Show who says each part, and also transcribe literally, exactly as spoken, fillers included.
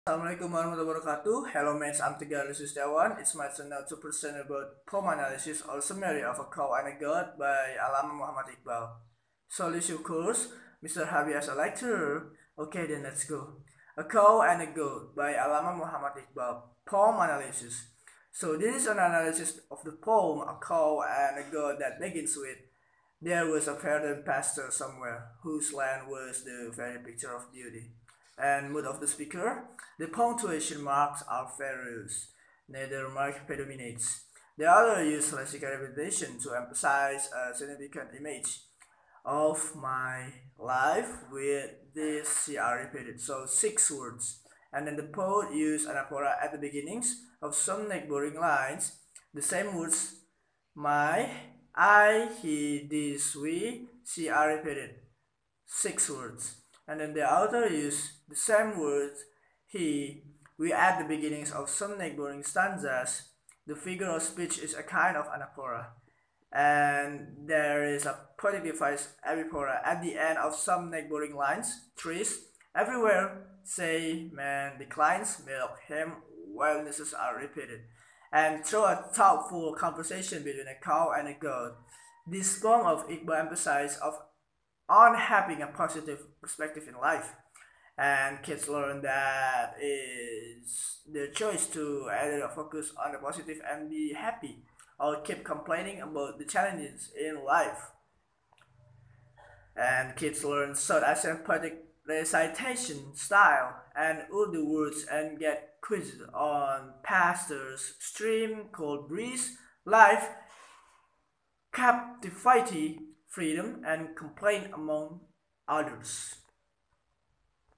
Speaker 1: Assalamualaikum warahmatullahi wabarakatuh. Hello mates, I'm Tegar Sustiawan. It's my turn now to present about poem analysis or summary of A Cow and a God by Allama Muhammad Iqbal. So let's of course, Mister Habi as a lecturer. Okay then let's go. A Cow and a Goat by Allama Muhammad Iqbal. Poem analysis. So this is an analysis of the poem A Cow and a God that begins with: there was a fertile pasture somewhere, whose land was the very picture of beauty and mood of the speaker. The punctuation marks are various, neither mark predominates. The other use lexical repetition to emphasize a significant image of my life with this C R repeated, so six words. And then the poet used anaphora at the beginnings of some neighboring lines, the same words my, I, he, this, we, she are repeated, six words. And then the author used the same words he, we at the beginnings of some neighboring stanzas. The figure of speech is a kind of anaphora, and there is a poetic device epiphora at the end of some neighboring lines. Trees everywhere say man declines, milk, him, wellnesses are repeated. And through a thoughtful conversation between a cow and a goat, this poem of Iqbal emphasizes of on having a positive perspective in life. And kids learn that is their choice to either focus on the positive and be happy, or keep complaining about the challenges in life. And kids learn short poetic recitation style and Urdu words and get quizzed on pastors, stream, cold breeze, life, captivity, freedom, and complaint, among others.